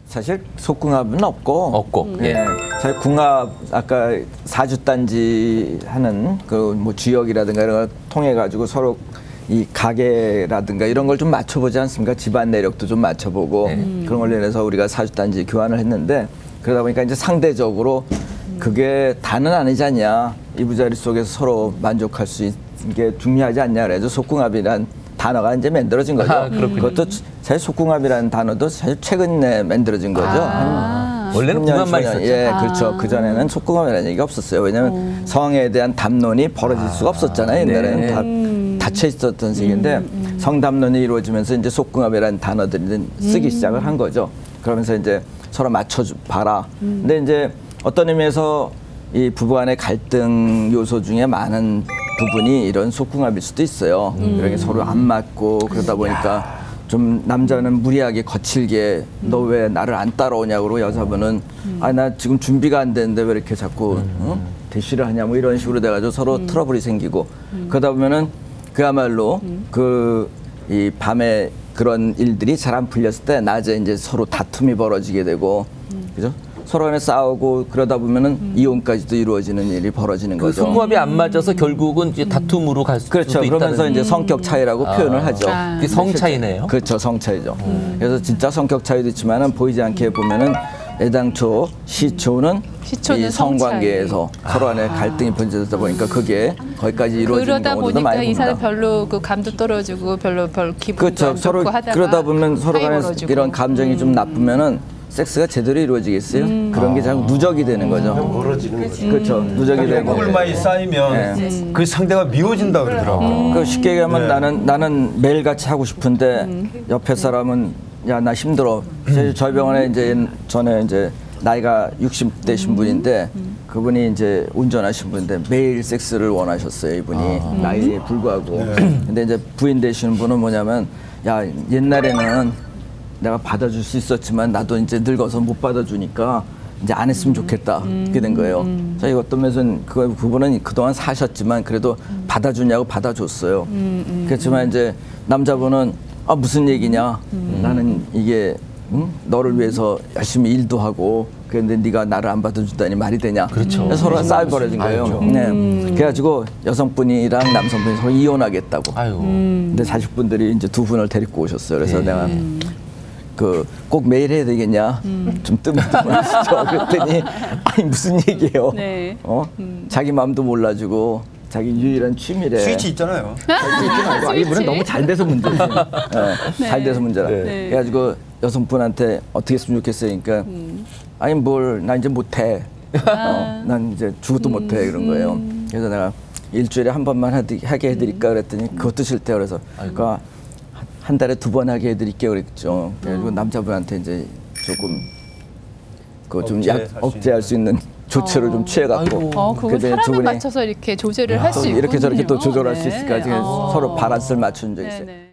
사실 속궁합은 없고, 예. 사실 궁합 아까 사주단지 하는 그 뭐 지역이라든가 이런 걸 통해 가지고 서로 이 가게라든가 이런 걸 좀 맞춰보지 않습니까? 집안 내력도 좀 맞춰보고 그런 걸로 인해서 우리가 사주단지 교환을 했는데 그러다 보니까 이제 상대적으로 그게 다는 아니지 않냐, 이부자리 속에서 서로 만족할 수 있는 게 중요하지 않냐 그래서 속궁합이란 단어가 이제 만들어진 거죠. 그것도 사실 속궁합이라는 단어도 사실 최근에 만들어진 거죠. 원래는 궁합만 있었죠. 예, 그렇죠. 그전에는 속궁합이라는 얘기가 없었어요. 왜냐하면 성에 대한 담론이 벌어질 수가 없었잖아요. 옛날에는 다 닫혀 있었던 세계인데 성담론이 이루어지면서 이제 속궁합이라는 단어들이 쓰기 시작을 한 거죠. 그러면서 이제 서로 맞춰봐라. 근데 이제 어떤 의미에서 이 부부간의 갈등 요소 중에 많은 부분이 이런 속궁합일 수도 있어요. 이렇게 서로 안 맞고 그러다 보니까 좀 남자는 무리하게 거칠게 너 왜 나를 안 따라오냐고 여자분은 아 나 지금 준비가 안 되는데 왜 이렇게 자꾸 대시를 하냐 뭐 이런 식으로 돼가지고 서로 트러블이 생기고 그러다 보면은 그야말로 그 이 밤에 그런 일들이 잘 안 풀렸을 때 낮에 이제 서로 다툼이 벌어지게 되고 그죠? 서로 간에 싸우고 그러다 보면은 이혼까지도 이루어지는 일이 벌어지는 그 거죠. 속궁합이 안 맞아서 결국은 이제 다툼으로 갈 수도 그렇죠. 있다는. 그러면서 이제 성격 차이라고 표현을 하죠. 그게 성 차이네요. 그렇죠. 성 차이죠. 그래서 진짜 성격 차이도 있지만은 보이지 않게 보면은 애당초 시초는 이 성관계에서 서로 간에 갈등이 번져다 보니까 그게 거기까지 이루어지는 그러다 경우도 보니까 많이 이 사람 봅니다. 별로 그 감도 떨어지고 별로 기분도 그렇죠. 안 서로 좋고 하다가 그러다 보면 서로 간에 벌어지고. 이런 감정이 좀 나쁘면은 섹스가 제대로 이루어지겠어요? 그런 게 자꾸 누적이 되는 거죠. 멀어지는 거죠. 그렇죠. 누적이 되고. 꿀 많이 쌓이면 그 상대가 미워진다 그러더라고요. 그 쉽게 얘기하면 나는 매일 같이 하고 싶은데 옆에 사람은 야 나 힘들어. 저희 병원에 이제 전에 이제 나이가 60대신 분인데 그분이 이제 운전하신 분인데 매일 섹스를 원하셨어요. 이분이 나이에 불구하고. 근데 이제 부인 되시는 분은 뭐냐면 야 옛날에는 내가 받아줄 수 있었지만 나도 이제 늙어서 못 받아주니까 이제 안 했으면 좋겠다. 그렇게 된 거예요. 저희 어떤 면에서는 그분은 그동안 사셨지만 그래도 받아주냐고 받아줬어요. 그렇지만 이제 남자분은 아 무슨 얘기냐. 나는 이게 너를 위해서 열심히 일도 하고 그런데 네가 나를 안 받아준다니 말이 되냐. 그렇죠. 서로가 싸움이 벌어진 거예요. 네. 그래가지고 여성분이랑 남성분이 서로 이혼하겠다고. 아유. 근데 자식분들이 이제 두 분을 데리고 오셨어요. 그래서 내가 그 꼭 매일 해야 되겠냐? 좀 뜨문뜨문하시죠. 그랬더니 아니 무슨 얘기예요? 네. 자기 마음도 몰라주고 자기 유일한 취미래. 스위치 있잖아요. 이분은 너무 잘 돼서 문제지. 잘 돼서 문제라. 그래가지고 여성분한테 어떻게 했으면 좋겠어요. 그러니까 아니 뭘 나 이제 못해. 난 이제 죽어도 못해 이런 거예요. 그래서 내가 일주일에 한 번만 하게 해드릴까 그랬더니 그것도 싫대요. 그래서 그러니까 한 달에 2번 하게 해드릴게요 그랬죠. 그리고 남자분한테 이제 조금 그 좀 억제할 수 있는 조처를 좀 취해갖고. 그거 사람에 맞춰서 이렇게 조절을 할 수 있군요. 이렇게 저렇게 또 조절할 수 있을까. 서로 밸런스를 맞춘 적이 있어요.